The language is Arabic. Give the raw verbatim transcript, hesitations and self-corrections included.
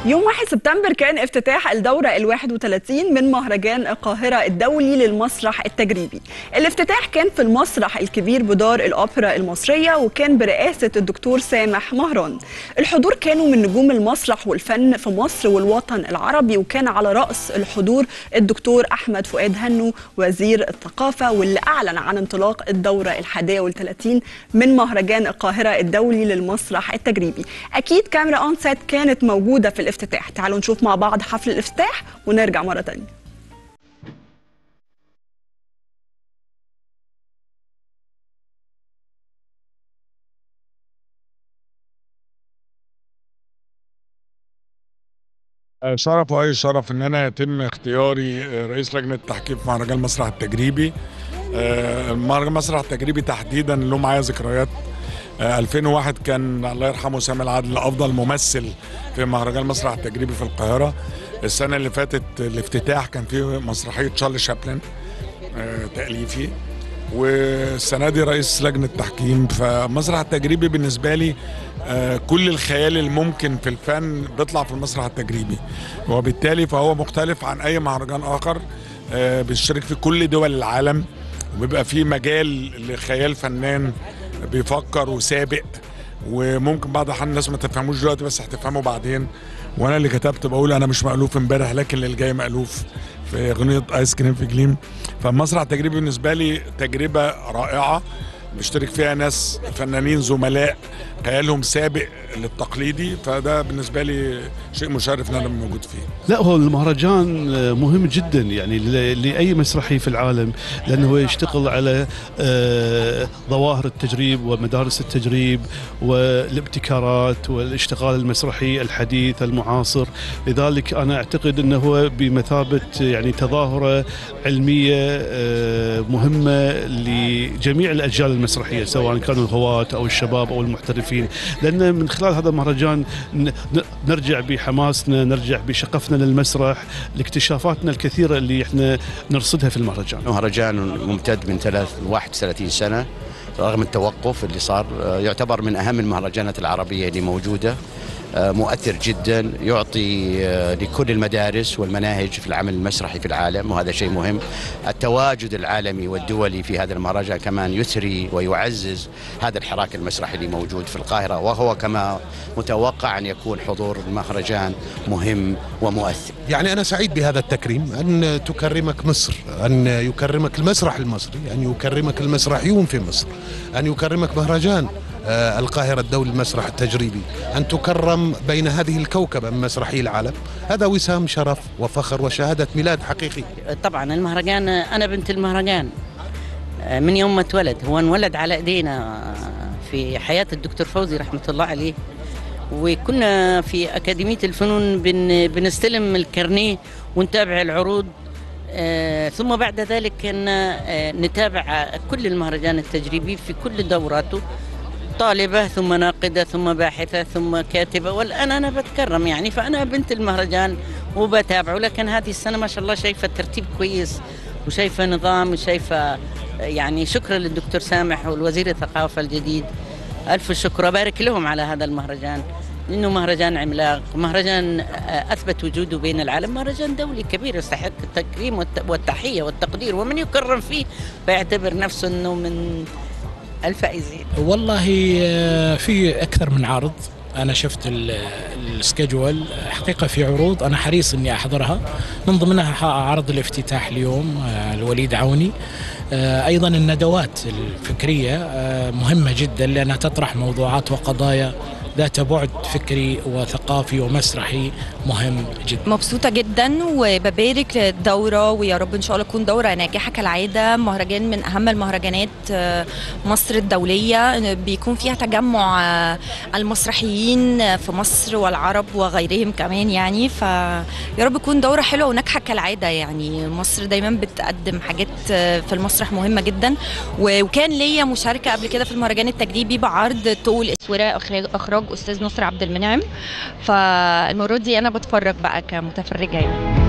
يوم واحد سبتمبر كان افتتاح الدورة الواحد وثلاثين من مهرجان القاهرة الدولي للمسرح التجريبي. الافتتاح كان في المسرح الكبير بدار الأوبرا المصرية، وكان برئاسة الدكتور سامح مهران. الحضور كانوا من نجوم المسرح والفن في مصر والوطن العربي، وكان على رأس الحضور الدكتور أحمد فؤاد هنو وزير الثقافة، واللي أعلن عن انطلاق الدورة الحادية والثلاثين من مهرجان القاهرة الدولي للمسرح التجريبي. أكيد كاميرا أون سيت كانت موجودة في الافتتاح. تعالوا نشوف مع بعض حفل الافتتاح ونرجع مرة تانية. شرف واي شرف ان انا يتم اختياري رئيس لجنه التحكيم في مهرجان المسرح التجريبي. مهرجان المسرح التجريبي تحديدا له معايا ذكريات. ألفين وواحد كان الله يرحمه سامي العدل افضل ممثل في مهرجان المسرح التجريبي في القاهره. السنه اللي فاتت الافتتاح كان فيه مسرحيه تشارلي شابلن تاليفي، والسنه دي رئيس لجنه التحكيم. فالمسرح التجريبي بالنسبه لي كل الخيال الممكن في الفن بيطلع في المسرح التجريبي، وبالتالي فهو مختلف عن اي مهرجان اخر. بيشترك في كل دول العالم، وبيبقى فيه مجال لخيال فنان بيفكر وسابق، وممكن بعض الاحيان الناس ما تفهموش دلوقتي بس هتفهموا بعدين. وانا اللي كتبت بقول انا مش مألوف امبارح لكن اللي جاي مألوف، في اغنيه ايس كريم في جليم. فالمسرح التجريبي بالنسبه لي تجربه رائعه بيشترك فيها ناس فنانين زملاء خيالهم سابق للتقليدي، فده بالنسبه لي شيء مشرف ان انا موجود فيه. لا، هو المهرجان مهم جدا يعني لاي مسرحي في العالم، لانه يشتغل على ظواهر التجريب ومدارس التجريب والابتكارات والاشتغال المسرحي الحديث المعاصر. لذلك انا اعتقد انه هو بمثابه يعني تظاهره علميه مهمه لجميع الاجيال المسرحيه، سواء كانوا الهواة او الشباب او المحترفين، لأن من خلال هذا المهرجان نرجع بحماسنا، نرجع بشغفنا للمسرح، لاكتشافاتنا الكثيرة اللي احنا نرصدها في المهرجان. مهرجان ممتد من ثلاث واحد وثلاثين سنة رغم التوقف اللي صار، يعتبر من أهم المهرجانات العربية اللي موجودة، مؤثر جدا، يعطي لكل المدارس والمناهج في العمل المسرحي في العالم، وهذا شيء مهم. التواجد العالمي والدولي في هذا المهرجان كمان يثري ويعزز هذا الحراك المسرحي اللي موجود في القاهرة، وهو كما متوقع أن يكون حضور المهرجان مهم ومؤثر. يعني أنا سعيد بهذا التكريم، أن تكرمك مصر، أن يكرمك المسرح المصري، أن يكرمك المسرحيون في مصر، أن يكرمك مهرجان القاهرة الدولي للمسرح التجريبي، أن تكرم بين هذه الكوكبة من مسرحي العالم. هذا وسام شرف وفخر وشهادة ميلاد حقيقي. طبعا المهرجان، أنا بنت المهرجان من يوم ما اتولد، هو انولد على ايدينا في حياة الدكتور فوزي رحمة الله عليه، وكنا في أكاديمية الفنون بن بنستلم الكارنيه ونتابع العروض. آه ثم بعد ذلك كنا آه نتابع كل المهرجان التجريبي في كل دوراته، طالبة ثم ناقدة ثم باحثة ثم كاتبة، والآن أنا بتكرم يعني، فأنا بنت المهرجان وبتابعه. لكن هذه السنة ما شاء الله شايفة الترتيب كويس وشايفة نظام وشايفة يعني، شكرا للدكتور سامح والوزير الثقافة الجديد، ألف شكر وبارك لهم على هذا المهرجان، لأنه مهرجان عملاق، مهرجان أثبت وجوده بين العالم، مهرجان دولي كبير يستحق التكريم والتحية والتقدير، ومن يكرم فيه فيعتبر نفسه أنه من الفائزين. والله في أكثر من عرض، أنا شفت السكجول، حقيقة في عروض أنا حريص إني أحضرها، من ضمنها عرض الافتتاح اليوم الوليد عوني. أيضا الندوات الفكرية مهمة جدا لأنها تطرح موضوعات وقضايا ذات بعد فكري وثقافي ومسرحي مهم جدا. مبسوطة جدا وببارك للدورة، ويا رب إن شاء الله تكون دورة ناجحة كالعادة. مهرجان من أهم المهرجانات مصر الدولية، بيكون فيها تجمع المسرحيين في مصر والعرب وغيرهم كمان يعني، فيا رب تكون دورة حلوة وناجحة كالعادة. يعني مصر دايما بتقدم حاجات في المسرح مهمة جدا، وكان ليا مشاركة قبل كده في المهرجان التجريبي بعرض طول الأسورة أخراج أستاذ نصر عبد المنعم، فالمرة دي أنا بتفرج بقى كمتفرجة يعني.